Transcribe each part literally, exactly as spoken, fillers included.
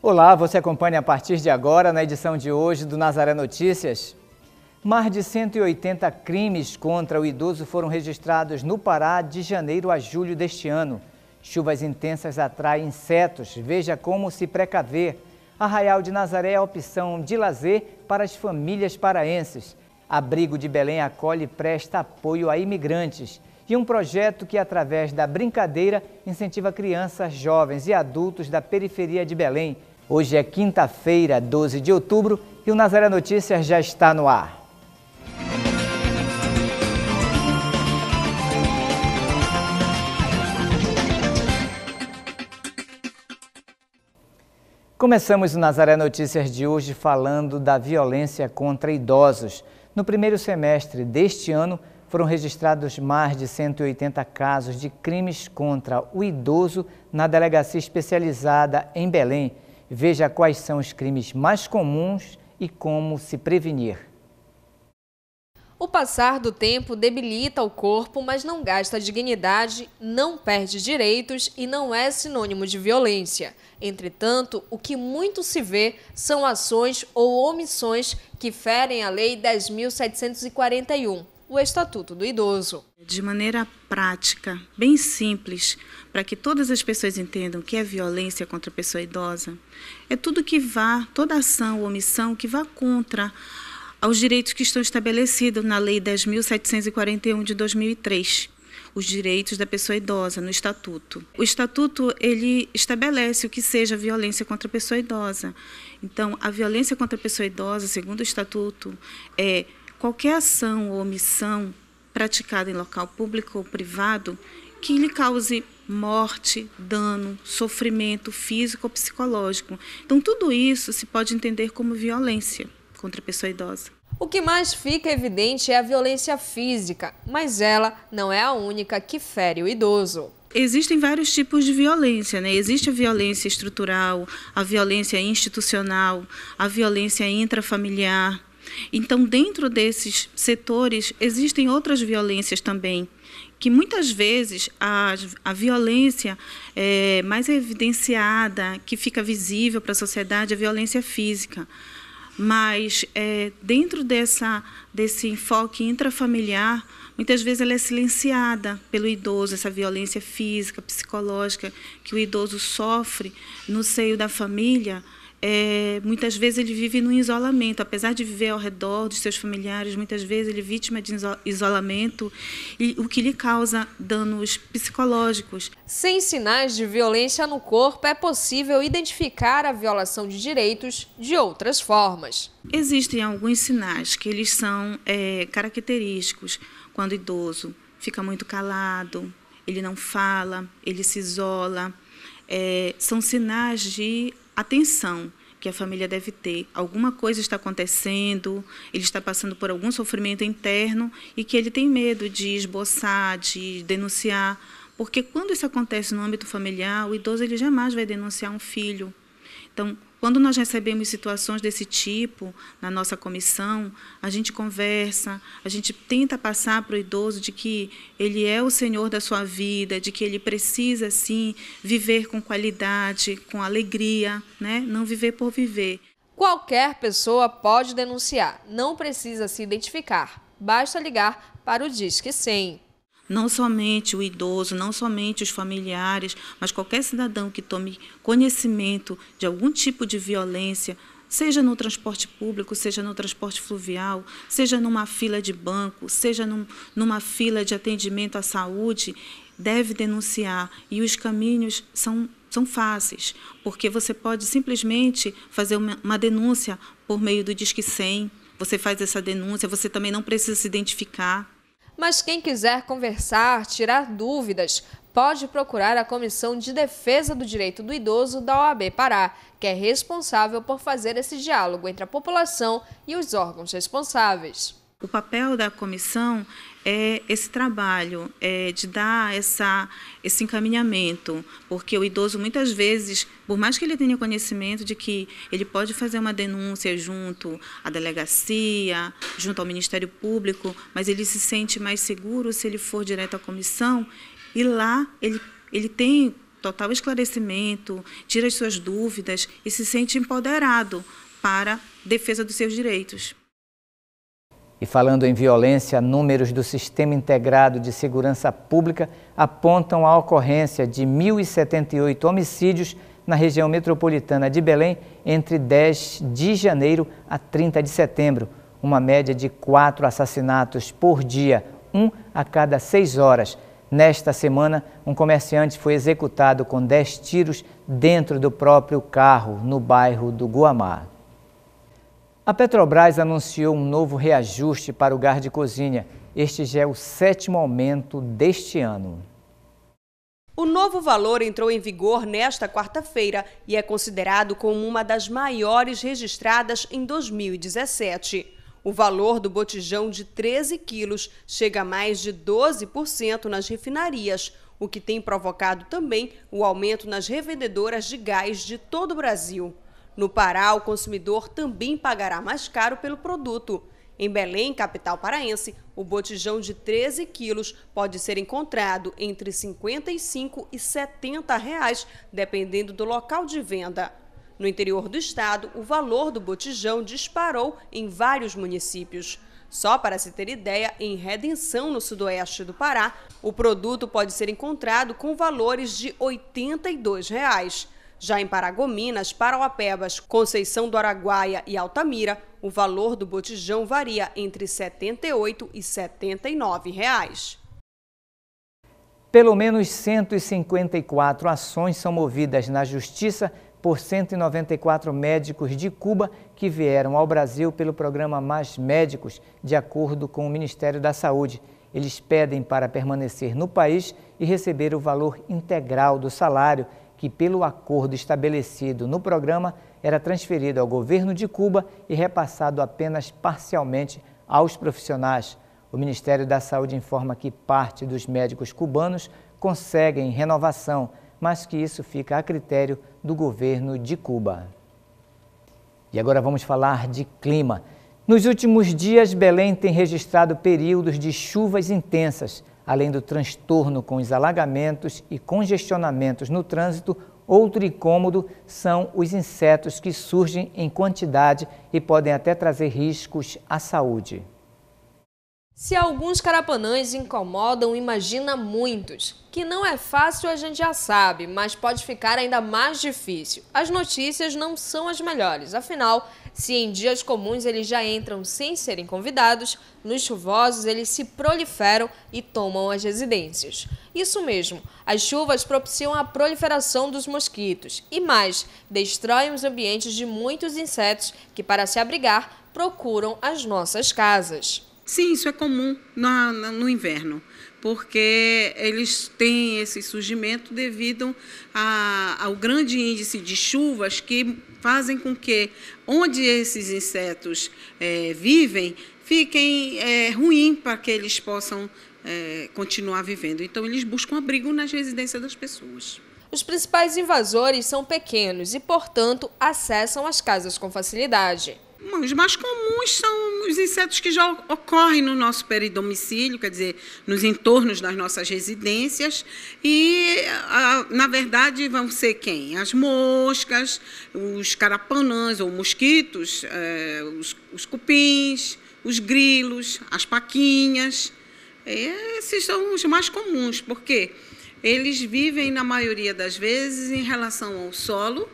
Olá, você acompanha a partir de agora, na edição de hoje do Nazaré Notícias. Mais de cento e oitenta crimes contra o idoso foram registrados no Pará de janeiro a julho deste ano. Chuvas intensas atraem insetos, veja como se precaver. Arraial de Nazaré é a opção de lazer para as famílias paraenses. Abrigo de Belém acolhe e presta apoio a imigrantes. E um projeto que, através da brincadeira, incentiva crianças, jovens e adultos da periferia de Belém. Hoje é quinta-feira, doze de outubro, e o Nazaré Notícias já está no ar. Começamos o Nazaré Notícias de hoje falando da violência contra idosos. No primeiro semestre deste ano, foram registrados mais de cento e oitenta casos de crimes contra o idoso na delegacia especializada em Belém. Veja quais são os crimes mais comuns e como se prevenir. O passar do tempo debilita o corpo, mas não gasta a dignidade, não perde direitos e não é sinônimo de violência. Entretanto, o que muito se vê são ações ou omissões que ferem a Lei dez mil setecentos e quarenta e um, o Estatuto do Idoso. De maneira prática, bem simples, para que todas as pessoas entendam o que é violência contra a pessoa idosa, é tudo que vá, toda ação ou omissão que vá contra aos direitos que estão estabelecidos na Lei dez mil setecentos e quarenta e um de dois mil e três, os direitos da pessoa idosa no Estatuto. O Estatuto, ele estabelece o que seja violência contra a pessoa idosa. Então, a violência contra a pessoa idosa, segundo o Estatuto, é qualquer ação ou omissão praticada em local público ou privado que lhe cause morte, dano, sofrimento físico ou psicológico. Então, tudo isso se pode entender como violência contra a pessoa idosa. O que mais fica evidente é a violência física, mas ela não é a única que fere o idoso. Existem vários tipos de violência, né? Existe a violência estrutural, a violência institucional, a violência intrafamiliar. Então, dentro desses setores, existem outras violências também, que muitas vezes a, a violência é mais evidenciada, que fica visível para a sociedade, é a violência física. Mas, é, dentro dessa, desse enfoque intrafamiliar, muitas vezes ela é silenciada pelo idoso, essa violência física, psicológica que o idoso sofre no seio da família. É, muitas vezes ele vive no isolamento, apesar de viver ao redor dos seus familiares, muitas vezes ele é vítima de isolamento, e o que lhe causa danos psicológicos. Sem sinais de violência no corpo, é possível identificar a violação de direitos de outras formas. Existem alguns sinais que eles são é, característicos quando o idoso fica muito calado, ele não fala, ele se isola. É, são sinais de atenção que a família deve ter. Alguma coisa está acontecendo, ele está passando por algum sofrimento interno e que ele tem medo de esboçar, de denunciar, porque quando isso acontece no âmbito familiar, o idoso ele jamais vai denunciar um filho. Então, quando nós recebemos situações desse tipo na nossa comissão, a gente conversa, a gente tenta passar para o idoso de que ele é o senhor da sua vida, de que ele precisa, sim, viver com qualidade, com alegria, né? Não viver por viver. Qualquer pessoa pode denunciar, não precisa se identificar, basta ligar para o Disque cem. Não somente o idoso, não somente os familiares, mas qualquer cidadão que tome conhecimento de algum tipo de violência, seja no transporte público, seja no transporte fluvial, seja numa fila de banco, seja num, numa fila de atendimento à saúde, deve denunciar. E os caminhos são, são fáceis, porque você pode simplesmente fazer uma, uma denúncia por meio do Disque cem, você faz essa denúncia, você também não precisa se identificar. Mas quem quiser conversar, tirar dúvidas, pode procurar a Comissão de Defesa do Direito do Idoso da O A B Pará, que é responsável por fazer esse diálogo entre a população e os órgãos responsáveis. O papel da comissão é esse trabalho, é de dar essa, esse encaminhamento, porque o idoso muitas vezes, por mais que ele tenha conhecimento de que ele pode fazer uma denúncia junto à delegacia, junto ao Ministério Público, mas ele se sente mais seguro se ele for direto à comissão, e lá ele, ele tem total esclarecimento, tira as suas dúvidas e se sente empoderado para a defesa dos seus direitos. E falando em violência, números do Sistema Integrado de Segurança Pública apontam a ocorrência de mil e setenta e oito homicídios na região metropolitana de Belém entre dez de janeiro a trinta de setembro, uma média de quatro assassinatos por dia, um a cada seis horas. Nesta semana, um comerciante foi executado com dez tiros dentro do próprio carro, no bairro do Guamá. A Petrobras anunciou um novo reajuste para o gás de cozinha. Este já é o sétimo aumento deste ano. O novo valor entrou em vigor nesta quarta-feira e é considerado como uma das maiores registradas em dois mil e dezessete. O valor do botijão de treze quilos chega a mais de doze por cento nas refinarias, o que tem provocado também o aumento nas revendedoras de gás de todo o Brasil. No Pará, o consumidor também pagará mais caro pelo produto. Em Belém, capital paraense, o botijão de treze quilos pode ser encontrado entre cinquenta e cinco e setenta reais, dependendo do local de venda. No interior do estado, o valor do botijão disparou em vários municípios. Só para se ter ideia, em Redenção, no sudoeste do Pará, o produto pode ser encontrado com valores de oitenta e dois reais. Já em Paragominas, Parauapebas, Conceição do Araguaia e Altamira, o valor do botijão varia entre setenta e oito e setenta e nove reais. Pelo menos cento e cinquenta e quatro ações são movidas na Justiça por cento e noventa e quatro médicos de Cuba que vieram ao Brasil pelo programa Mais Médicos, de acordo com o Ministério da Saúde. Eles pedem para permanecer no país e receber o valor integral do salário, que, pelo acordo estabelecido no programa, era transferido ao governo de Cuba e repassado apenas parcialmente aos profissionais. O Ministério da Saúde informa que parte dos médicos cubanos conseguem renovação, mas que isso fica a critério do governo de Cuba. E agora vamos falar de clima. Nos últimos dias, Belém tem registrado períodos de chuvas intensas. Além do transtorno com os alagamentos e congestionamentos no trânsito, outro incômodo são os insetos que surgem em quantidade e podem até trazer riscos à saúde. Se alguns carapanãs incomodam, imagina muitos. Que não é fácil a gente já sabe, mas pode ficar ainda mais difícil. As notícias não são as melhores, afinal, se em dias comuns eles já entram sem serem convidados, nos chuvosos eles se proliferam e tomam as residências. Isso mesmo, as chuvas propiciam a proliferação dos mosquitos e mais, destroem os ambientes de muitos insetos que, para se abrigar, procuram as nossas casas. Sim, isso é comum no, no inverno, porque eles têm esse surgimento devido a, ao grande índice de chuvas que fazem com que onde esses insetos é, vivem fiquem é, ruim para que eles possam é, continuar vivendo. Então, eles buscam abrigo nas residências das pessoas. Os principais invasores são pequenos e, portanto, acessam as casas com facilidade. Os mais comuns são os insetos que já ocorrem no nosso peridomicílio, quer dizer, nos entornos das nossas residências. E, na verdade, vão ser quem? As moscas, os carapanãs ou mosquitos, os, os cupins, os grilos, as paquinhas. Esses são os mais comuns, porque eles vivem, na maioria das vezes, em relação ao solo,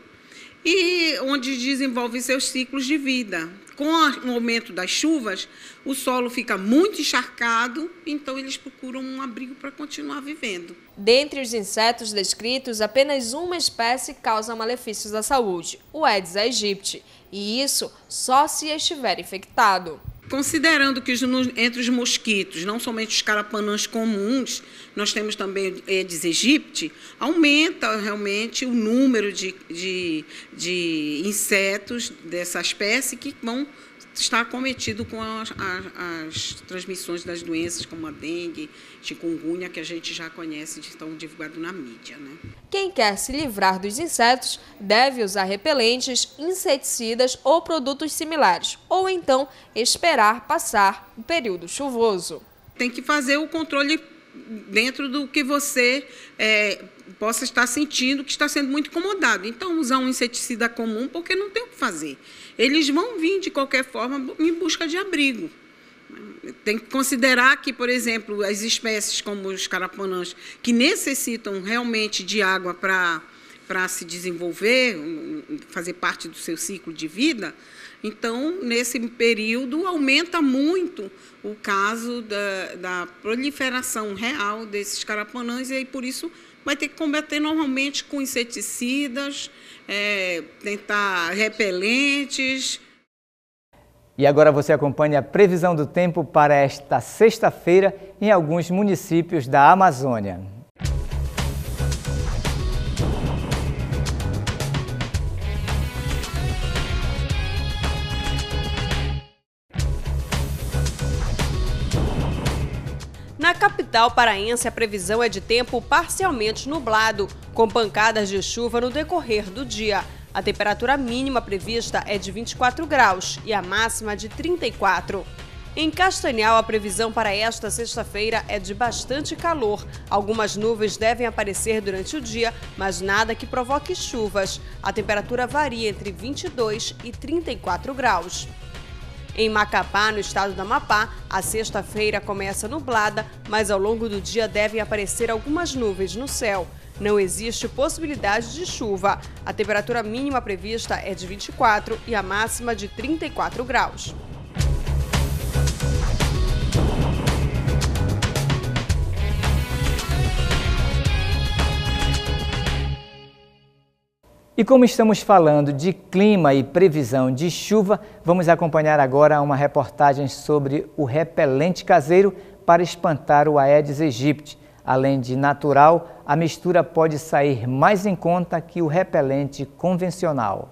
e onde desenvolvem seus ciclos de vida. Com o aumento das chuvas, o solo fica muito encharcado, então eles procuram um abrigo para continuar vivendo. Dentre os insetos descritos, apenas uma espécie causa malefícios à saúde, o Aedes aegypti, e isso só se estiver infectado. Considerando que entre os mosquitos, não somente os carapanãs comuns, nós temos também o Aedes aegypti, aumenta realmente o número de, de, de insetos dessa espécie que vão estar acometidos com as, as, as transmissões das doenças como a dengue, chikungunya, que a gente já conhece, estão divulgados na mídia, né? Quem quer se livrar dos insetos deve usar repelentes, inseticidas ou produtos similares, ou então esperar passar o período chuvoso. Tem que fazer o controle dentro do que você é, possa estar sentindo que está sendo muito incomodado. Então, usar um inseticida comum, porque não tem o que fazer. Eles vão vir, de qualquer forma, em busca de abrigo. Tem que considerar que, por exemplo, as espécies como os carapanãs, que necessitam realmente de água para para se desenvolver, fazer parte do seu ciclo de vida, então, nesse período, aumenta muito o caso da, da proliferação real desses carapanãs, e aí, por isso, vai ter que combater normalmente com inseticidas, é, tentar repelentes. E agora você acompanha a previsão do tempo para esta sexta-feira em alguns municípios da Amazônia. Na capital paraense, a previsão é de tempo parcialmente nublado, com pancadas de chuva no decorrer do dia. A temperatura mínima prevista é de vinte e quatro graus e a máxima de trinta e quatro. Em Castanhal, a previsão para esta sexta-feira é de bastante calor. Algumas nuvens devem aparecer durante o dia, mas nada que provoque chuvas. A temperatura varia entre vinte e dois e trinta e quatro graus. Em Macapá, no estado do Amapá, a sexta-feira começa nublada, mas ao longo do dia devem aparecer algumas nuvens no céu. Não existe possibilidade de chuva. A temperatura mínima prevista é de vinte e quatro e a máxima de trinta e quatro graus. E como estamos falando de clima e previsão de chuva, vamos acompanhar agora uma reportagem sobre o repelente caseiro para espantar o Aedes aegypti. Além de natural, a mistura pode sair mais em conta que o repelente convencional.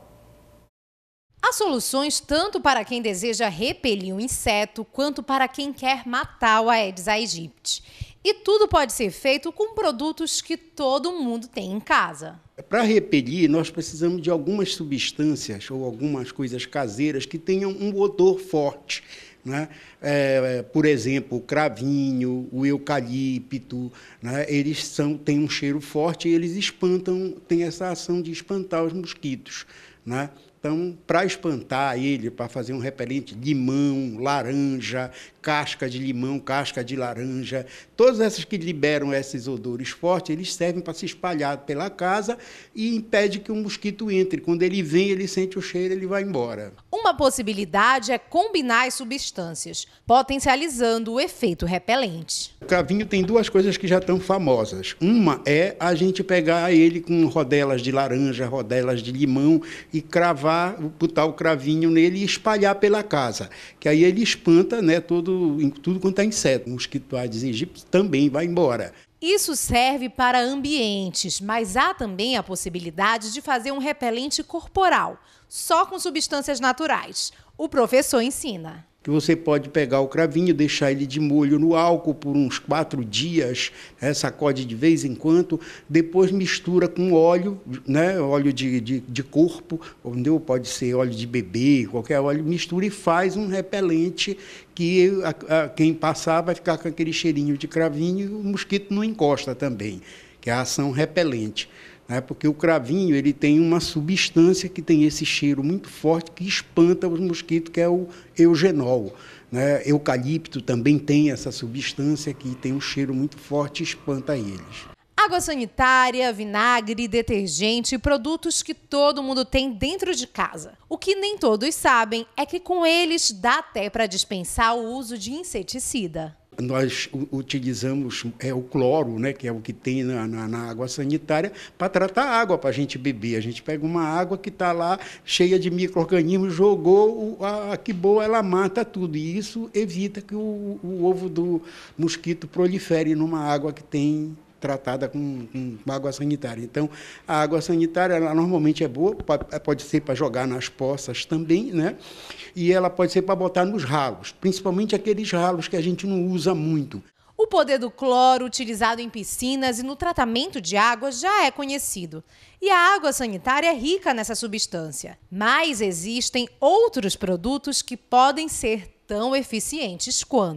Há soluções tanto para quem deseja repelir um inseto, quanto para quem quer matar o Aedes aegypti. E tudo pode ser feito com produtos que todo mundo tem em casa. Para repelir, nós precisamos de algumas substâncias ou algumas coisas caseiras que tenham um odor forte, né? É, por exemplo, o cravinho, o eucalipto, né? Eles são, têm um cheiro forte e eles espantam, têm essa ação de espantar os mosquitos, né? Então, para espantar ele, para fazer um repelente, limão, laranja, casca de limão, casca de laranja, todas essas que liberam esses odores fortes, eles servem para se espalhar pela casa e impede que o mosquito entre. Quando ele vem, ele sente o cheiro, ele vai embora. Uma possibilidade é combinar as substâncias, potencializando o efeito repelente. O cravinho tem duas coisas que já estão famosas. Uma é a gente pegar ele com rodelas de laranja, rodelas de limão e cravar, botar o cravinho nele e espalhar pela casa, que aí ele espanta, né, todo, tudo quanto é inseto. O mosquito Aedes aegypti também vai embora. Isso serve para ambientes, mas há também a possibilidade de fazer um repelente corporal, só com substâncias naturais. O professor ensina. Que você pode pegar o cravinho, deixar ele de molho no álcool por uns quatro dias, né, sacode de vez em quando, depois mistura com óleo, né, óleo de, de, de corpo, ou pode ser óleo de bebê, qualquer óleo, mistura e faz um repelente que a, a, quem passar vai ficar com aquele cheirinho de cravinho e o mosquito não encosta também, que é a ação repelente. Né, porque o cravinho ele tem uma substância que tem esse cheiro muito forte que espanta os mosquitos, que é o eugenol. Né? Eucalipto também tem essa substância que tem um cheiro muito forte e espanta eles. Água sanitária, vinagre, detergente e produtos que todo mundo tem dentro de casa. O que nem todos sabem é que com eles dá até para dispensar o uso de inseticida. Nós utilizamos é, o cloro, né, que é o que tem na, na, na água sanitária, para tratar a água para a gente beber. A gente pega uma água que está lá cheia de micro-organismos, jogou, a, a que boa, ela mata tudo. E isso evita que o, o ovo do mosquito prolifere numa água que tem tratada com, com água sanitária. Então, a água sanitária, ela normalmente é boa, pode, pode ser para jogar nas poças também, né? E ela pode ser para botar nos ralos, principalmente aqueles ralos que a gente não usa muito. O poder do cloro utilizado em piscinas e no tratamento de água já é conhecido. E a água sanitária é rica nessa substância. Mas existem outros produtos que podem ser tão eficientes quanto.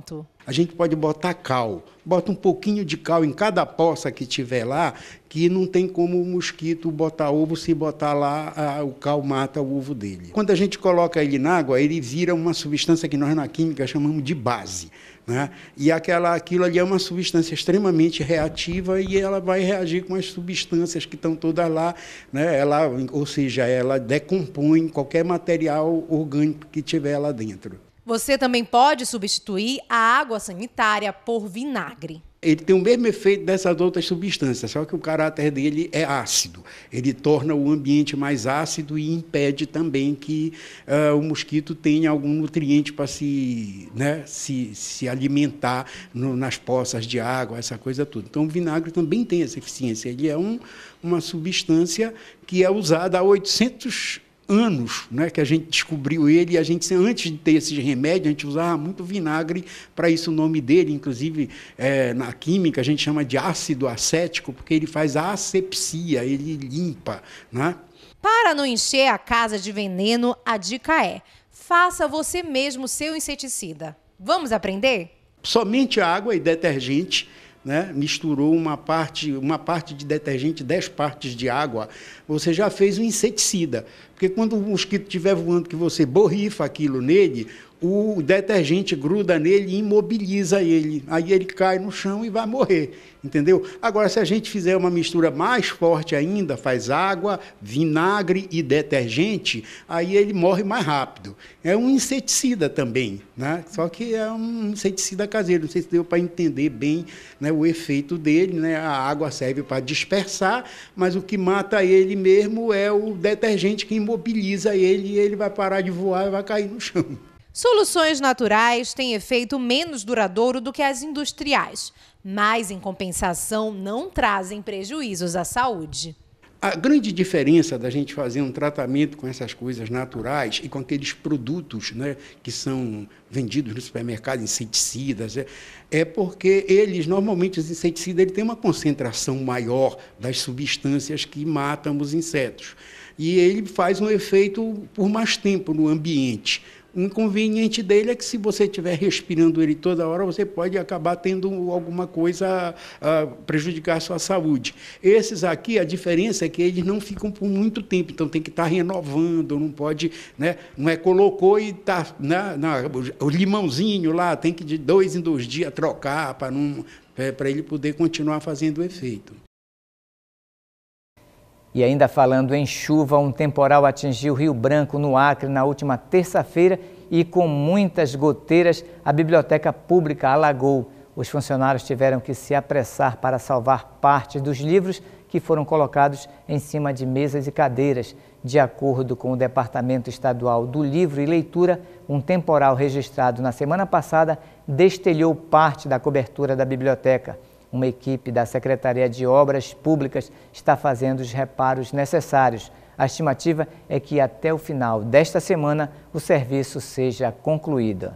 A gente pode botar cal. Bota um pouquinho de cal em cada poça que tiver lá, que não tem como o mosquito botar ovo, se botar lá, a, o cal mata o ovo dele. Quando a gente coloca ele na água, ele vira uma substância que nós na química chamamos de base. Né? E aquela, aquilo ali é uma substância extremamente reativa e ela vai reagir com as substâncias que estão todas lá, né? Ela, ou seja, ela decompõe qualquer material orgânico que tiver lá dentro. Você também pode substituir a água sanitária por vinagre. Ele tem o mesmo efeito dessas outras substâncias, só que o caráter dele é ácido. Ele torna o ambiente mais ácido e impede também que uh, o mosquito tenha algum nutriente para se, né, se, se alimentar no, nas poças de água, essa coisa toda. Então, o vinagre também tem essa eficiência. Ele é um, uma substância que é usada há oitocentos anos, né, que a gente descobriu ele, e a gente, antes de ter esses remédios, a gente usava muito vinagre, para isso o nome dele, inclusive é, na química a gente chama de ácido acético, porque ele faz a asepsia, ele limpa, né? Para não encher a casa de veneno, a dica é: faça você mesmo seu inseticida. Vamos aprender? Somente água e detergente. Né? Misturou uma parte, uma parte de detergente, dez partes de água, você já fez um inseticida. Porque quando o mosquito estiver voando, que você borrifa aquilo nele, o detergente gruda nele e imobiliza ele. Aí ele cai no chão e vai morrer, entendeu? Agora, se a gente fizer uma mistura mais forte ainda, faz água, vinagre e detergente, aí ele morre mais rápido. É um inseticida também, né? Só que é um inseticida caseiro. Não sei se deu para entender bem, né, o efeito dele, né? A água serve para dispersar, mas o que mata ele mesmo é o detergente que imobiliza ele e ele vai parar de voar e vai cair no chão. Soluções naturais têm efeito menos duradouro do que as industriais, mas, em compensação, não trazem prejuízos à saúde. A grande diferença da gente fazer um tratamento com essas coisas naturais e com aqueles produtos, né, que são vendidos no supermercado, inseticidas, é, é porque eles, normalmente, os inseticidas, ele tem uma concentração maior das substâncias que matam os insetos. E ele faz um efeito por mais tempo no ambiente. O inconveniente dele é que, se você estiver respirando ele toda hora, você pode acabar tendo alguma coisa a prejudicar a sua saúde. Esses aqui, a diferença é que eles não ficam por muito tempo, então tem que estar renovando, não pode, né, não é colocou e está, né, o limãozinho lá, tem que de dois em dois dias trocar para não, é, para ele poder continuar fazendo o efeito. E ainda falando em chuva, um temporal atingiu Rio Branco, no Acre, na última terça-feira e, com muitas goteiras, a biblioteca pública alagou. Os funcionários tiveram que se apressar para salvar parte dos livros que foram colocados em cima de mesas e cadeiras. De acordo com o Departamento Estadual do Livro e Leitura, um temporal registrado na semana passada destelhou parte da cobertura da biblioteca. Uma equipe da Secretaria de Obras Públicas está fazendo os reparos necessários. A estimativa é que até o final desta semana o serviço seja concluído.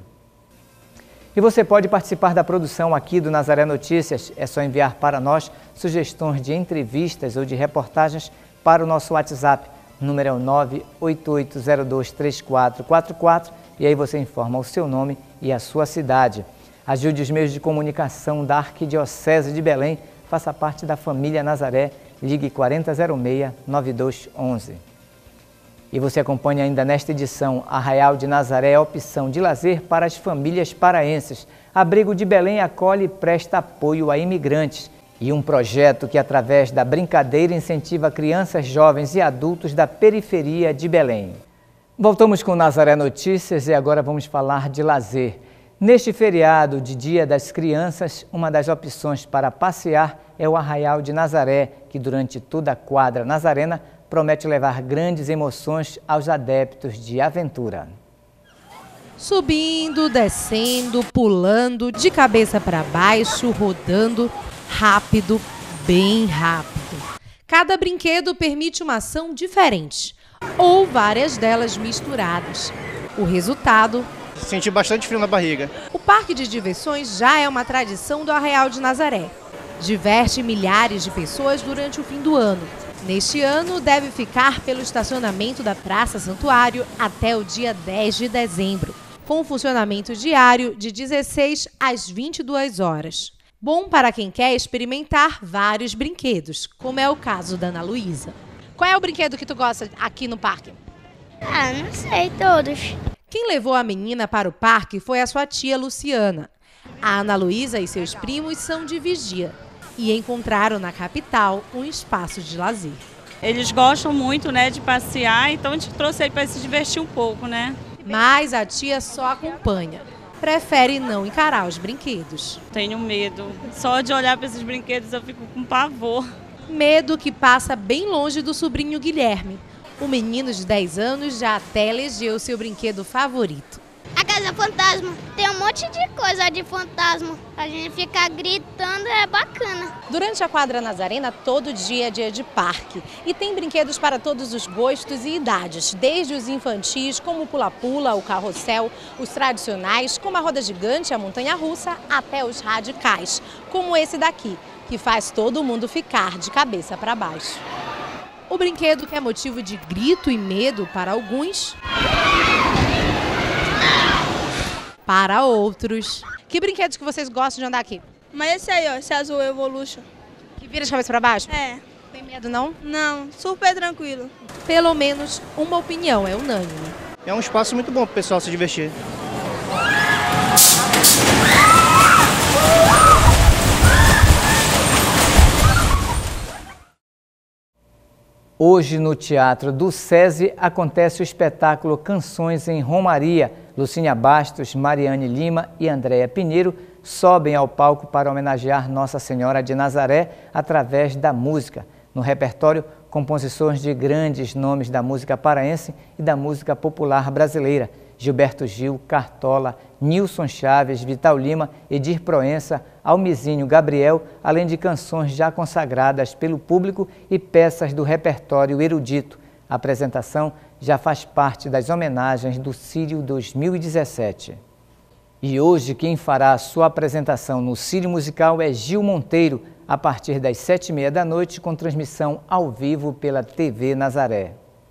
E você pode participar da produção aqui do Nazaré Notícias. É só enviar para nós sugestões de entrevistas ou de reportagens para o nosso WhatsApp. O número é o nove oito oito zero dois três quatro quatro quatro e aí você informa o seu nome e a sua cidade. Ajude os meios de comunicação da Arquidiocese de Belém. Faça parte da família Nazaré. Ligue quarenta zero seis, nove dois um um. E você acompanha ainda nesta edição: Arraial de Nazaré é opção de lazer para as famílias paraenses. Abrigo de Belém acolhe e presta apoio a imigrantes. E um projeto que, através da brincadeira, incentiva crianças, jovens e adultos da periferia de Belém. Voltamos com Nazaré Notícias e agora vamos falar de lazer. Neste feriado de Dia das Crianças, uma das opções para passear é o Arraial de Nazaré, que durante toda a quadra nazarena promete levar grandes emoções aos adeptos de aventura. Subindo, descendo, pulando, de cabeça para baixo, rodando, rápido, bem rápido. Cada brinquedo permite uma ação diferente, ou várias delas misturadas. O resultado: senti bastante frio na barriga. O parque de diversões já é uma tradição do Arraial de Nazaré. Diverte milhares de pessoas durante o fim do ano. Neste ano, deve ficar pelo estacionamento da Praça Santuário até o dia dez de dezembro. com funcionamento diário de dezesseis às vinte e duas horas. Bom para quem quer experimentar vários brinquedos, como é o caso da Ana Luísa. Qual é o brinquedo que tu gosta aqui no parque? Ah, não sei, todos. Quem levou a menina para o parque foi a sua tia Luciana. A Ana Luísa e seus primos são de Vigia e encontraram na capital um espaço de lazer. Eles gostam muito, né, de passear, então a gente trouxe ele para se divertir um pouco, né? Mas a tia só acompanha. Prefere não encarar os brinquedos. Tenho medo. Só de olhar para esses brinquedos eu fico com pavor. Medo que passa bem longe do sobrinho Guilherme. O menino de dez anos já até elegeu seu brinquedo favorito. A Casa Fantasma. Tem um monte de coisa de fantasma. A gente ficar gritando é bacana. Durante a quadra Nazarena, todo dia é dia de parque. E tem brinquedos para todos os gostos e idades. Desde os infantis, como o pula-pula, o carrossel, os tradicionais, como a roda gigante, a montanha-russa, até os radicais, como esse daqui, que faz todo mundo ficar de cabeça para baixo. O brinquedo que é motivo de grito e medo para alguns, para outros. Que brinquedos que vocês gostam de andar aqui? Mas esse aí, ó, esse azul Evolution. Que vira de cabeça para baixo? É. Tem medo, não? Não, super tranquilo. Pelo menos uma opinião é unânime. É um espaço muito bom para o pessoal se divertir. Hoje, no Teatro do SESI, acontece o espetáculo Canções em Romaria. Lucínia Bastos, Mariane Lima e Andréia Pinheiro sobem ao palco para homenagear Nossa Senhora de Nazaré através da música. No repertório, composições de grandes nomes da música paraense e da música popular brasileira. Gilberto Gil, Cartola, Nilson Chaves, Vital Lima, Edir Proença, Almizinho Gabriel, além de canções já consagradas pelo público e peças do repertório erudito. A apresentação já faz parte das homenagens do Círio dois mil e dezessete. E hoje quem fará a sua apresentação no Círio Musical é Gil Monteiro, a partir das sete e meia da noite, com transmissão ao vivo pela T V Nazaré.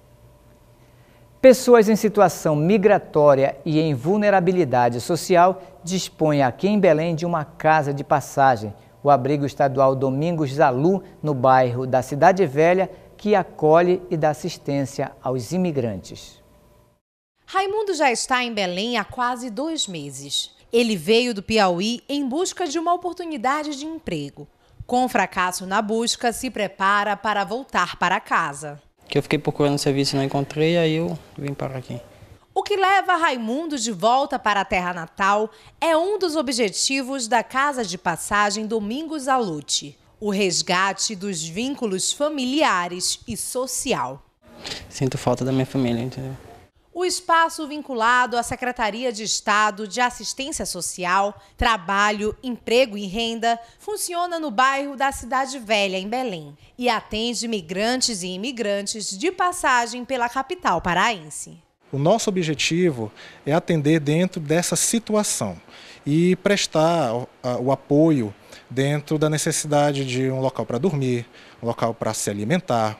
Pessoas em situação migratória e em vulnerabilidade social dispõem aqui em Belém de uma casa de passagem, o abrigo estadual Domingos Zalu, no bairro da Cidade Velha, que acolhe e dá assistência aos imigrantes. Raimundo já está em Belém há quase dois meses. Ele veio do Piauí em busca de uma oportunidade de emprego. Com fracasso na busca, se prepara para voltar para casa. Que eu fiquei procurando serviço e não encontrei, aí eu vim para aqui. O que leva Raimundo de volta para a terra natal é um dos objetivos da Casa de Passagem Domingos Zalu, o resgate dos vínculos familiares e social. Sinto falta da minha família, entendeu? O espaço vinculado à Secretaria de Estado de Assistência Social, Trabalho, Emprego e Renda funciona no bairro da Cidade Velha, em Belém, e atende migrantes e imigrantes de passagem pela capital paraense. O nosso objetivo é atender dentro dessa situação e prestar o apoio dentro da necessidade de um local para dormir, um local para se alimentar,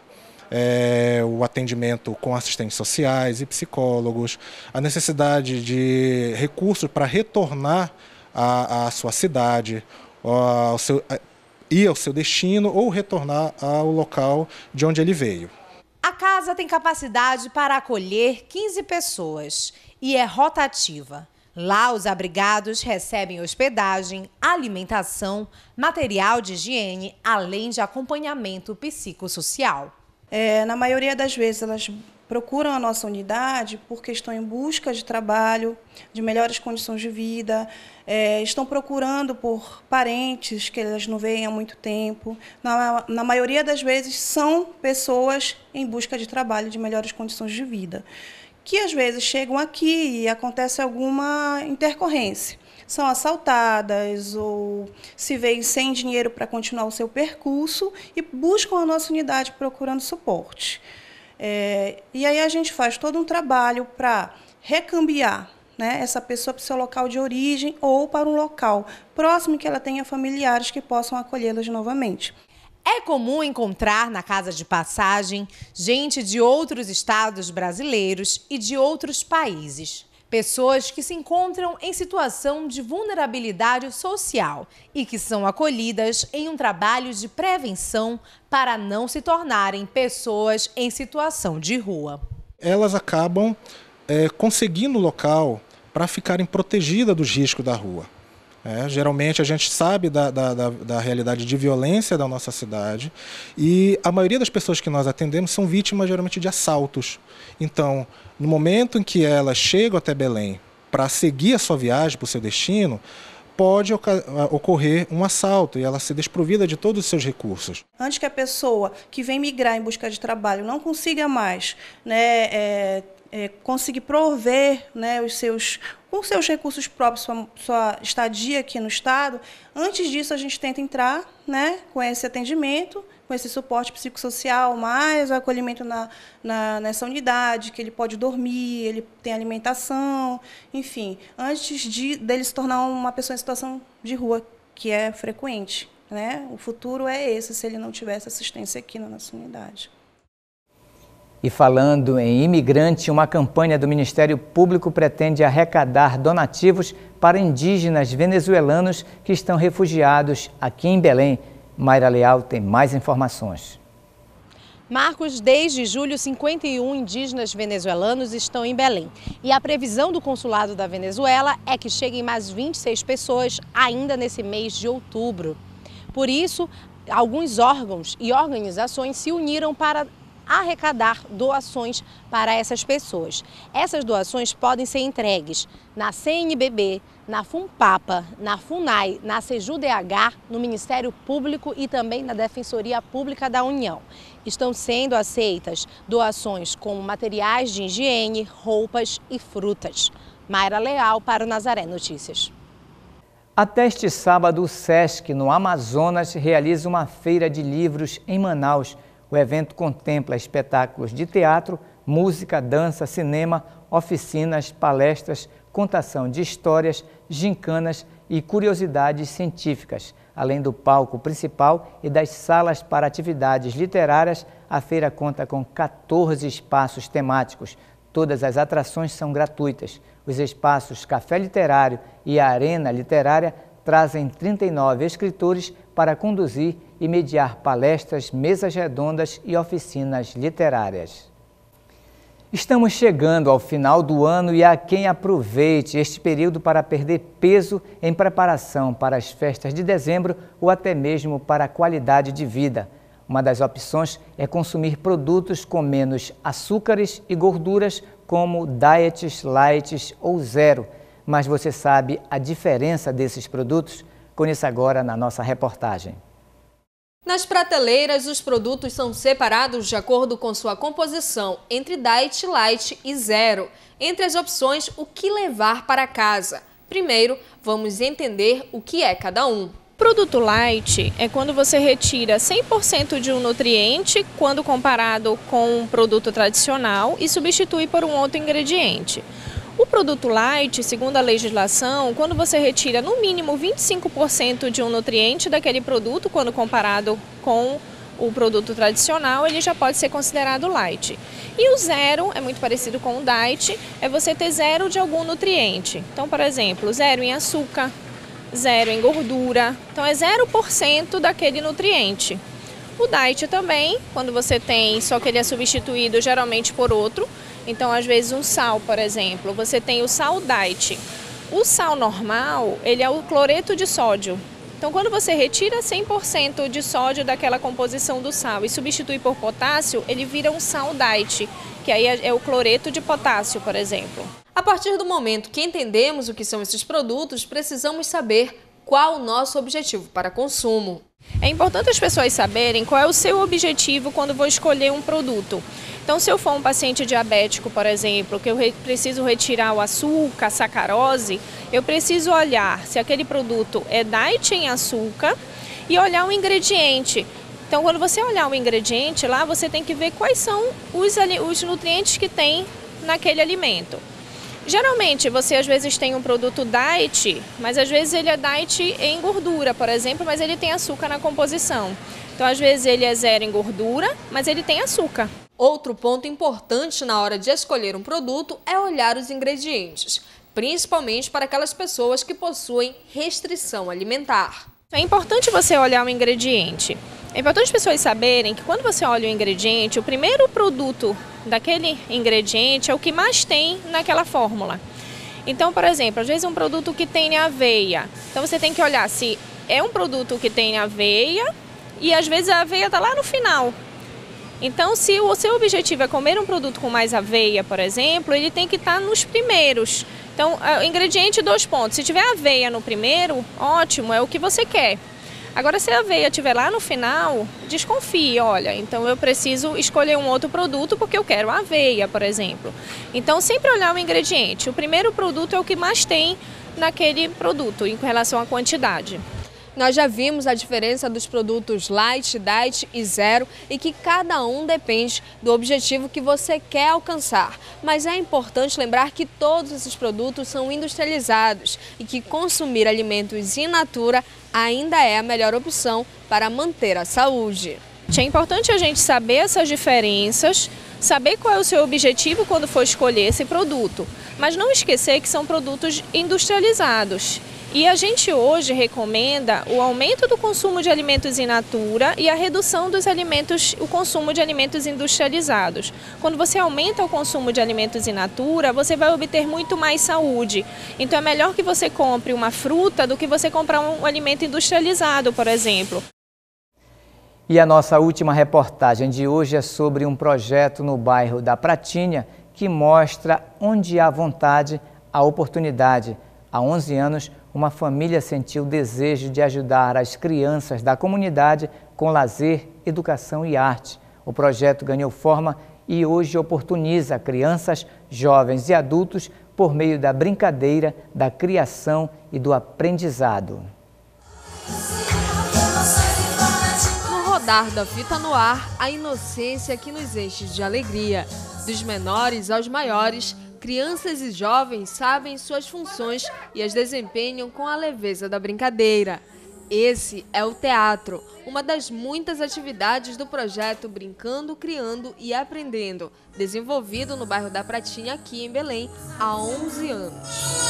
É, o atendimento com assistentes sociais e psicólogos, a necessidade de recursos para retornar à, à sua cidade, ao seu, a, ir ao seu destino ou retornar ao local de onde ele veio. A casa tem capacidade para acolher quinze pessoas e é rotativa. Lá, os abrigados recebem hospedagem, alimentação, material de higiene, além de acompanhamento psicossocial. É, na maioria das vezes, elas procuram a nossa unidade porque estão em busca de trabalho, de melhores condições de vida, é, estão procurando por parentes que elas não veem há muito tempo. Na, na maioria das vezes, são pessoas em busca de trabalho, de melhores condições de vida, que às vezes chegam aqui e acontece alguma intercorrência. São assaltadas ou se veem sem dinheiro para continuar o seu percurso e buscam a nossa unidade procurando suporte. É, e aí a gente faz todo um trabalho para recambiar, né, essa pessoa para o seu local de origem ou para um local próximo que ela tenha familiares que possam acolhê-las novamente. É comum encontrar na casa de passagem gente de outros estados brasileiros e de outros países. Pessoas que se encontram em situação de vulnerabilidade social e que são acolhidas em um trabalho de prevenção para não se tornarem pessoas em situação de rua. Elas acabam é, conseguindo local para ficarem protegidas dos riscos da rua. É, geralmente a gente sabe da, da, da, da realidade de violência da nossa cidade e a maioria das pessoas que nós atendemos são vítimas geralmente de assaltos. Então, no momento em que elas chegam até Belém para seguir a sua viagem para o seu destino, pode ocorrer um assalto e ela ser desprovida de todos os seus recursos. Antes que a pessoa que vem migrar em busca de trabalho não consiga mais, né, é, é, conseguir prover, né, os seus, com seus recursos próprios, sua, sua estadia aqui no Estado, antes disso a gente tenta entrar, né, com esse atendimento, com esse suporte psicossocial, mais o acolhimento na, na, nessa unidade, que ele pode dormir, ele tem alimentação, enfim, antes de, dele se tornar uma pessoa em situação de rua, que é frequente, né? O futuro é esse, se ele não tivesse assistência aqui na nossa unidade. E falando em imigrante, uma campanha do Ministério Público pretende arrecadar donativos para indígenas venezuelanos que estão refugiados aqui em Belém. Mayra Leal tem mais informações. Marcos, desde julho, cinquenta e um indígenas venezuelanos estão em Belém. E a previsão do consulado da Venezuela é que cheguem mais vinte e seis pessoas ainda nesse mês de outubro. Por isso, alguns órgãos e organizações se uniram para arrecadar doações para essas pessoas. Essas doações podem ser entregues na C N B B, na FUNPAPA, na FUNAI, na SEJUDH, no Ministério Público e também na Defensoria Pública da União. Estão sendo aceitas doações como materiais de higiene, roupas e frutas. Mayra Leal para o Nazaré Notícias. Até este sábado, o SESC, no Amazonas, realiza uma feira de livros em Manaus. O evento contempla espetáculos de teatro, música, dança, cinema, oficinas, palestras, contação de histórias, gincanas e curiosidades científicas. Além do palco principal e das salas para atividades literárias, a feira conta com quatorze espaços temáticos. Todas as atrações são gratuitas. Os espaços Café Literário e a Arena Literária trazem trinta e nove escritores para conduzir e mediar palestras, mesas redondas e oficinas literárias. Estamos chegando ao final do ano e há quem aproveite este período para perder peso em preparação para as festas de dezembro ou até mesmo para a qualidade de vida. Uma das opções é consumir produtos com menos açúcares e gorduras, como diets, lights ou zero. Mas você sabe a diferença desses produtos? Conheça agora na nossa reportagem. Nas prateleiras, os produtos são separados de acordo com sua composição, entre diet, light e zero. Entre as opções, o que levar para casa? Primeiro, vamos entender o que é cada um. Produto light é quando você retira cem por cento de um nutriente quando comparado com um produto tradicional e substitui por um outro ingrediente. O produto light, segundo a legislação, quando você retira no mínimo vinte e cinco por cento de um nutriente daquele produto, quando comparado com o produto tradicional, ele já pode ser considerado light. E o zero é muito parecido com o diet, é você ter zero de algum nutriente. Então, por exemplo, zero em açúcar, zero em gordura, então é zero por cento daquele nutriente. O diet também, quando você tem, só que ele é substituído geralmente por outro. Então, às vezes, um sal, por exemplo, você tem o sal diet. O sal normal, ele é o cloreto de sódio. Então, quando você retira cem por cento de sódio daquela composição do sal e substitui por potássio, ele vira um sal diet, que aí é o cloreto de potássio, por exemplo. A partir do momento que entendemos o que são esses produtos, precisamos saber qual o nosso objetivo para consumo. É importante as pessoas saberem qual é o seu objetivo quando vou escolher um produto. Então, se eu for um paciente diabético, por exemplo, que eu re- preciso retirar o açúcar, a sacarose, eu preciso olhar se aquele produto é diet em açúcar e olhar o ingrediente. Então, quando você olhar o ingrediente lá, você tem que ver quais são os, os nutrientes que tem naquele alimento. Geralmente, você às vezes tem um produto diet, mas às vezes ele é diet em gordura, por exemplo, mas ele tem açúcar na composição. Então, às vezes, ele é zero em gordura, mas ele tem açúcar. Outro ponto importante na hora de escolher um produto é olhar os ingredientes, principalmente para aquelas pessoas que possuem restrição alimentar. É importante você olhar o ingrediente. É importante as pessoas saberem que quando você olha o ingrediente, o primeiro produto daquele ingrediente é o que mais tem naquela fórmula. Então, por exemplo, às vezes um produto que tem aveia. Então você tem que olhar se é um produto que tem aveia e às vezes a aveia está lá no final. Então, se o seu objetivo é comer um produto com mais aveia, por exemplo, ele tem que estar nos primeiros. Então, o ingrediente, dois pontos. Se tiver aveia no primeiro, ótimo, é o que você quer. Agora, se a aveia estiver lá no final, desconfie, olha, então eu preciso escolher um outro produto porque eu quero aveia, por exemplo. Então, sempre olhar o ingrediente. O primeiro produto é o que mais tem naquele produto, em relação à quantidade. Nós já vimos a diferença dos produtos Light, Diet e Zero e que cada um depende do objetivo que você quer alcançar. Mas é importante lembrar que todos esses produtos são industrializados e que consumir alimentos in natura ainda é a melhor opção para manter a saúde. É importante a gente saber essas diferenças, saber qual é o seu objetivo quando for escolher esse produto, mas não esquecer que são produtos industrializados. E a gente hoje recomenda o aumento do consumo de alimentos in natura e a redução dos alimentos, o consumo de alimentos industrializados. Quando você aumenta o consumo de alimentos in natura, você vai obter muito mais saúde. Então é melhor que você compre uma fruta do que você comprar um alimento industrializado, por exemplo. E a nossa última reportagem de hoje é sobre um projeto no bairro da Pratinha que mostra onde há vontade, há oportunidade. Há onze anos, uma família sentiu o desejo de ajudar as crianças da comunidade com lazer, educação e arte. O projeto ganhou forma e hoje oportuniza crianças, jovens e adultos por meio da brincadeira, da criação e do aprendizado. No rodar da fita no ar, a inocência que nos enche de alegria. Dos menores aos maiores, crianças e jovens sabem suas funções e as desempenham com a leveza da brincadeira. Esse é o teatro, uma das muitas atividades do projeto Brincando, Criando e Aprendendo, desenvolvido no bairro da Pratinha, aqui em Belém, há onze anos.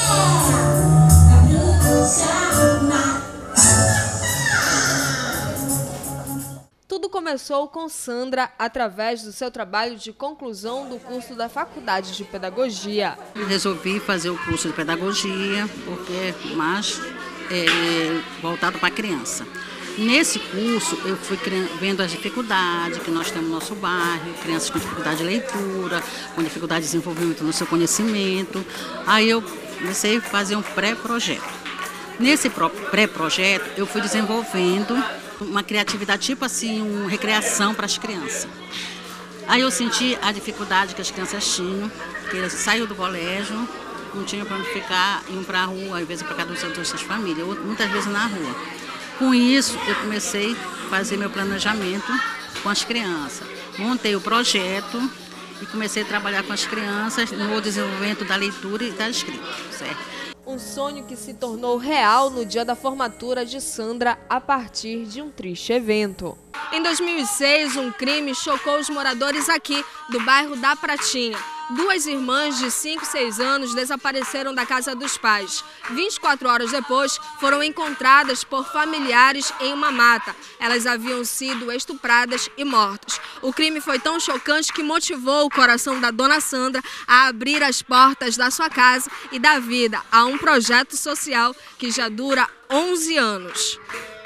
Tudo começou com Sandra através do seu trabalho de conclusão do curso da Faculdade de Pedagogia. Eu resolvi fazer o curso de pedagogia porque é mais é, voltado para a criança. Nesse curso eu fui vendo as dificuldades que nós temos no nosso bairro, crianças com dificuldade de leitura, com dificuldade de desenvolvimento no seu conhecimento. Aí eu comecei a fazer um pré-projeto. Nesse pré-projeto eu fui desenvolvendo uma criatividade, tipo assim, uma recreação para as crianças. Aí eu senti a dificuldade que as crianças tinham, que eles saíram do colégio, não tinham para onde ficar, iam para a rua, às vezes para cada um das suas famílias, muitas vezes na rua. Com isso, eu comecei a fazer meu planejamento com as crianças. Montei o projeto e comecei a trabalhar com as crianças no desenvolvimento da leitura e da escrita, certo? Um sonho que se tornou real no dia da formatura de Sandra a partir de um triste evento. Em dois mil e seis, um crime chocou os moradores aqui do bairro da Pratinha. Duas irmãs de cinco e seis anos desapareceram da casa dos pais. vinte e quatro horas depois, foram encontradas por familiares em uma mata. Elas haviam sido estupradas e mortas. O crime foi tão chocante que motivou o coração da dona Sandra a abrir as portas da sua casa e dar vida a um projeto social que já dura onze anos.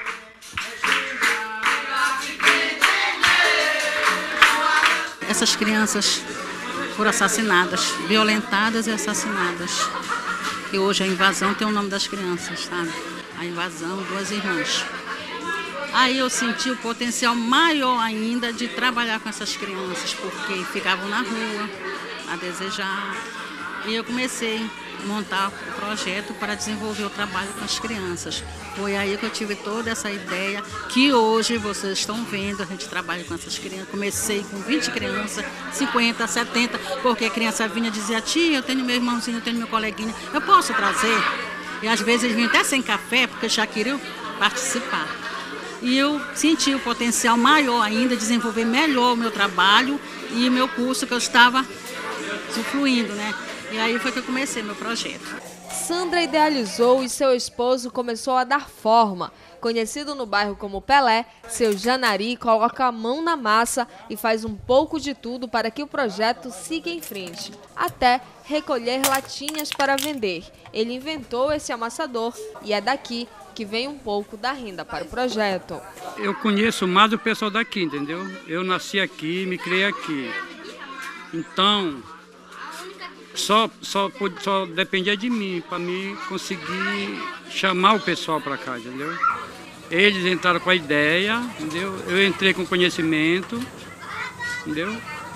Essas crianças foram assassinadas, violentadas e assassinadas. E hoje a invasão tem o nome das crianças, sabe? A invasão, duas irmãs. Aí eu senti o potencial maior ainda de trabalhar com essas crianças, porque ficavam na rua a desejar. E eu comecei a montar o projeto para desenvolver o trabalho com as crianças. Foi aí que eu tive toda essa ideia, que hoje vocês estão vendo, a gente trabalha com essas crianças. Comecei com vinte crianças, cinquenta, setenta, porque a criança vinha e dizia, tia, eu tenho meu irmãozinho, eu tenho meu coleguinha, eu posso trazer? E às vezes eles vinham até sem café, porque já queriam participar. e eu senti o potencial maior ainda, desenvolver melhor o meu trabalho e o meu curso que eu estava usufruindo, né? E aí foi que eu comecei meu projeto. Sandra idealizou e seu esposo começou a dar forma. Conhecido no bairro como Pelé, seu Janari coloca a mão na massa e faz um pouco de tudo para que o projeto siga em frente, até recolher latinhas para vender. Ele inventou esse amassador e é daqui que vem um pouco da renda para o projeto. Eu conheço mais o pessoal daqui, entendeu? Eu nasci aqui, me criei aqui. Então, só, só, só dependia de mim para mim conseguir chamar o pessoal para cá, entendeu? Eles entraram com a ideia, entendeu? Eu entrei com conhecimento, entendeu?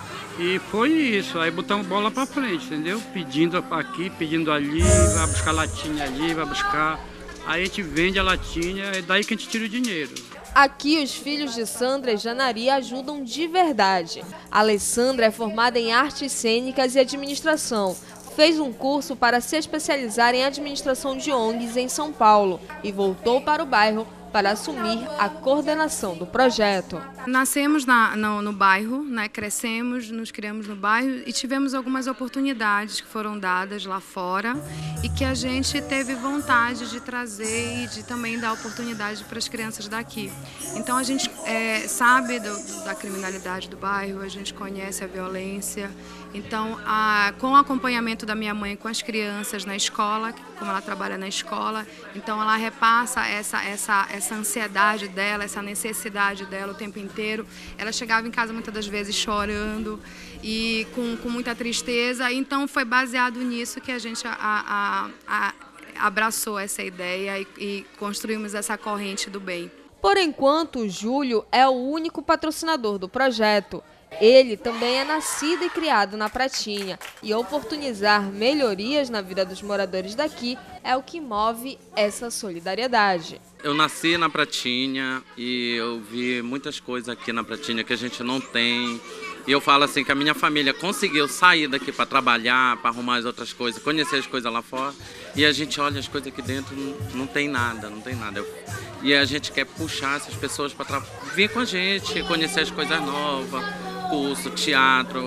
E foi isso, aí botamos bola para frente, entendeu? Pedindo aqui, pedindo ali, vai buscar latinha ali, vai buscar. Aí a gente vende a latinha, é daí que a gente tira o dinheiro. Aqui os filhos de Sandra e Janari ajudam de verdade. A Alessandra é formada em artes cênicas e administração. Fez um curso para se especializar em administração de O N Gs em São Paulo e voltou para o bairro para assumir a coordenação do projeto. Nascemos na, no, no bairro, né, crescemos, nos criamos no bairro e tivemos algumas oportunidades que foram dadas lá fora e que a gente teve vontade de trazer e de também dar oportunidade para as crianças daqui. Então a gente é, sabe do, da criminalidade do bairro, a gente conhece a violência. Então, a, com o acompanhamento da minha mãe com as crianças na escola, como ela trabalha na escola, então ela repassa essa, essa, essa ansiedade dela, essa necessidade dela o tempo inteiro. Ela chegava em casa muitas das vezes chorando e com, com muita tristeza, então foi baseado nisso que a gente a, a, a, abraçou essa ideia e, e construímos essa corrente do bem. Por enquanto, o Júlio é o único patrocinador do projeto. Ele também é nascido e criado na Pratinha e oportunizar melhorias na vida dos moradores daqui é o que move essa solidariedade. Eu nasci na Pratinha e eu vi muitas coisas aqui na Pratinha que a gente não tem. E eu falo assim que a minha família conseguiu sair daqui para trabalhar, para arrumar as outras coisas, conhecer as coisas lá fora. E a gente olha as coisas aqui dentro, não, não tem nada, não tem nada. E a gente quer puxar essas pessoas para vir com a gente, conhecer as coisas novas. Curso, teatro,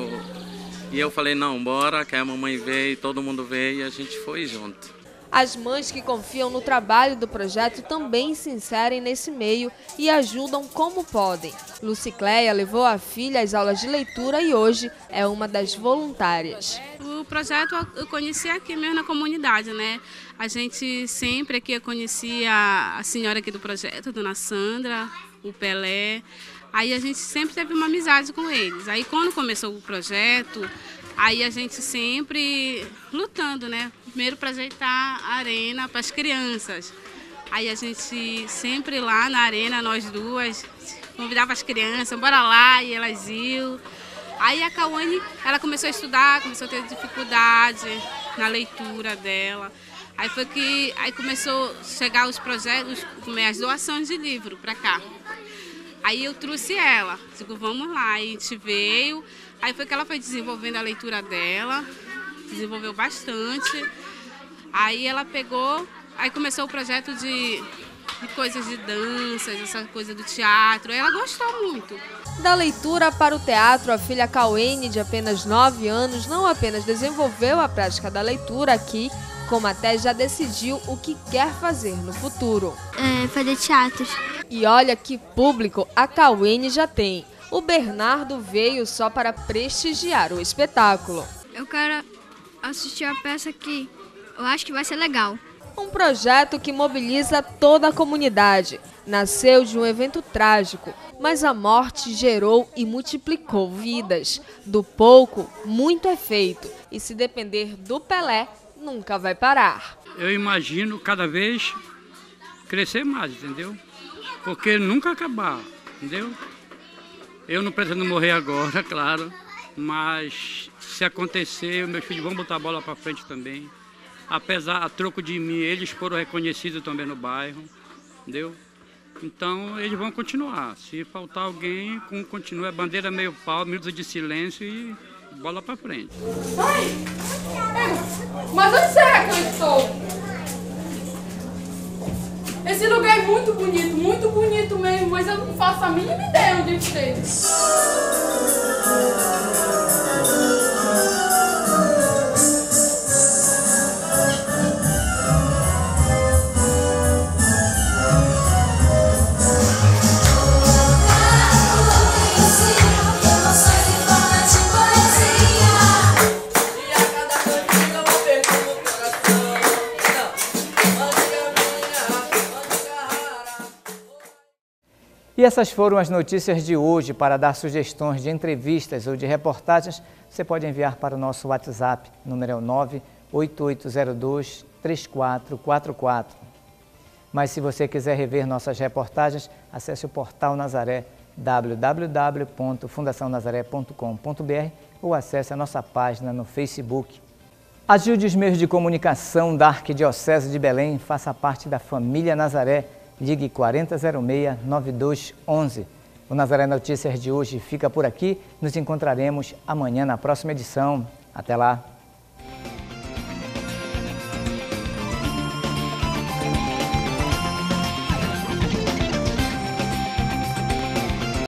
e eu falei, não, bora, que a mamãe veio, todo mundo veio e a gente foi junto. As mães que confiam no trabalho do projeto também se inserem nesse meio e ajudam como podem. Lucicleia levou a filha às aulas de leitura e hoje é uma das voluntárias. O projeto eu conheci aqui mesmo na comunidade, né? A gente sempre aqui conhecia a senhora aqui do projeto, a dona Sandra, o Pelé. Aí a gente sempre teve uma amizade com eles. Aí quando começou o projeto, aí a gente sempre lutando, né? Primeiro para ajeitar a arena para as crianças. Aí a gente sempre lá na arena, nós duas, convidava as crianças, bora lá, e elas iam. Aí a Cauane, ela começou a estudar, começou a ter dificuldade na leitura dela. Aí foi que aí começou a chegar os projetos, as doações de livro para cá. Aí eu trouxe ela, digo, vamos lá, aí a gente veio, aí foi que ela foi desenvolvendo a leitura dela, desenvolveu bastante, aí ela pegou, aí começou o projeto de, de coisas de danças, essa coisa do teatro, aí ela gostou muito. Da leitura para o teatro, a filha Cauene, de apenas nove anos, não apenas desenvolveu a prática da leitura aqui, como até já decidiu o que quer fazer no futuro. É, fazer teatro. E olha que público a Cauene já tem. O Bernardo veio só para prestigiar o espetáculo. Eu quero assistir a peça que eu acho que vai ser legal. Um projeto que mobiliza toda a comunidade. Nasceu de um evento trágico, mas a morte gerou e multiplicou vidas. Do pouco, muito é feito. E se depender do Pelé, nunca vai parar. Eu imagino cada vez crescer mais, entendeu? Porque nunca acabar, entendeu? Eu não pretendo morrer agora, claro, mas se acontecer, meus filhos vão botar a bola para frente também. Apesar, a troco de mim, eles foram reconhecidos também no bairro, entendeu? Então, eles vão continuar. Se faltar alguém, continua a bandeira meio pau, minutos de silêncio e bola para frente. Ai! Mas onde será que eu estou? Esse lugar é muito bonito, muito bonito mesmo, mas eu não faço a mínima ideia onde esteja. E essas foram as notícias de hoje. Para dar sugestões de entrevistas ou de reportagens, você pode enviar para o nosso WhatsApp, número é o nove oito oito zero dois, três quatro quatro quatro. Mas se você quiser rever nossas reportagens, acesse o portal Nazaré, w w w ponto fundação nazaré ponto com ponto b r, ou acesse a nossa página no Facebook. Ajude os meios de comunicação da Arquidiocese de Belém, faça parte da família Nazaré. Ligue quarenta zero seis, nove dois um um. O Nazaré Notícias de hoje fica por aqui. Nos encontraremos amanhã na próxima edição. Até lá!